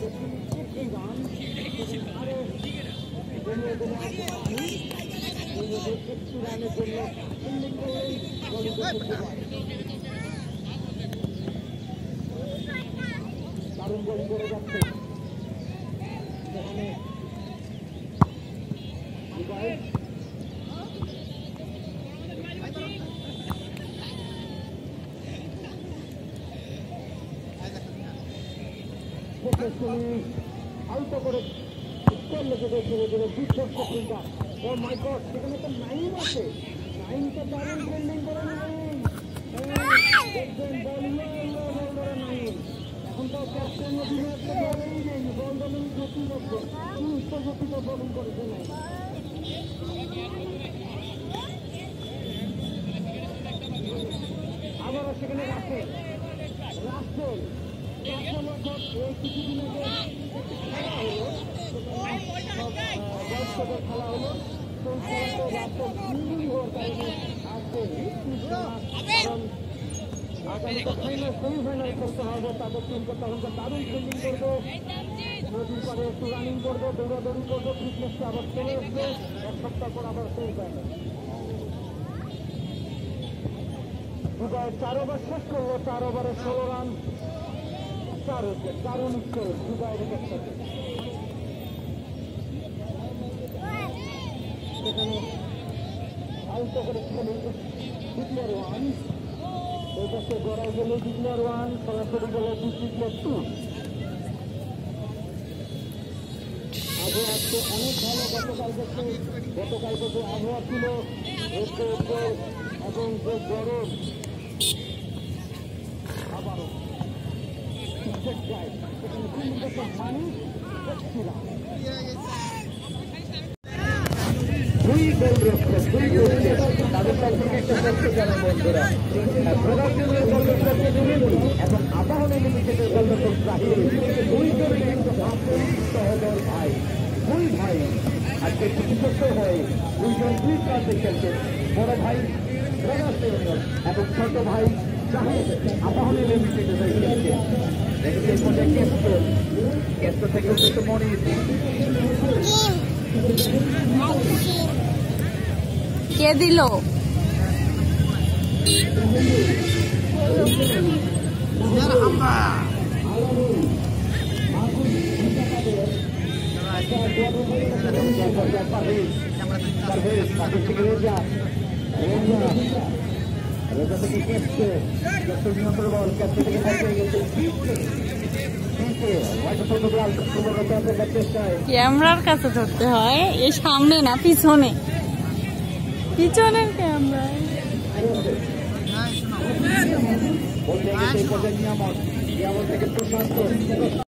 দারুণ গোল করে যাচ্ছে আউট করে উত্তর লেগে ধীরে ধীরে বিশ্বস্ত চিন্তা। ও মাই গড, সেখানে তো নাইম আছে, নাইম তো দারুণ ট্রেন্ডিং করে দেখবেন বল ধরে নাইম। এখন তো ক্যাপ্টেন অধিনায়ক তো বলেই নেই, বল ধরেন গতি করছে, উত্তর গতিতে বোলিং করেছে নাই। আবারও সেখানে রাখে রাস্টেল কিছুদিন আগে খেলা হলো সেমিফাইনাল করতে হবে, তাদের টিমকে তখন দারুণ ফিল্ডিং করবে, নদীর পরে একটু রানিং করবে, দৌড়াদৌড়ি করবে, ফিটনেসটা আবার চলে আসবে, এক সপ্তাহ পর আবার সেমিফাইনাল। দুবাই 4 ওভার শেষ করলো, 4 ওভারে 16 রান, 4 উইকেট, দারুণ স্কোর দুবাইয়ের সাথে। সেখানে আউট করে দ্বিতীয় ওয়ান, ওই পাশে গড়াই গেল দ্বিতীয় ওয়ান, সরাসরি গেল দ্বিতীয় 2। আবহাওয়া আজকে অনেক ভালো, গতকালকে যে আবহাওয়া ছিল এবং যে গরম আবারও যায়, সেখানে মানুষ দেখছিলাম এবং আবাহনী লিমিটেডের গল্পের জাহির দুইজনে কিন্তু সহদর ভাই, দুই ভাই আজকে বিশেষ হয়ে দুইজন দুই প্রান্তে খেলছেন। বড় ভাই এবং ছোট ভাই জাহির আবাহনী লিমিটেডের হয়ে খেলছেন। কেষ্ট থেকে উঠেছে মনির, কে দিল? ক্যামেরার কাছে ধরতে হয়, এই সামনে না পিছনে, পিছনের ক্যামেরা।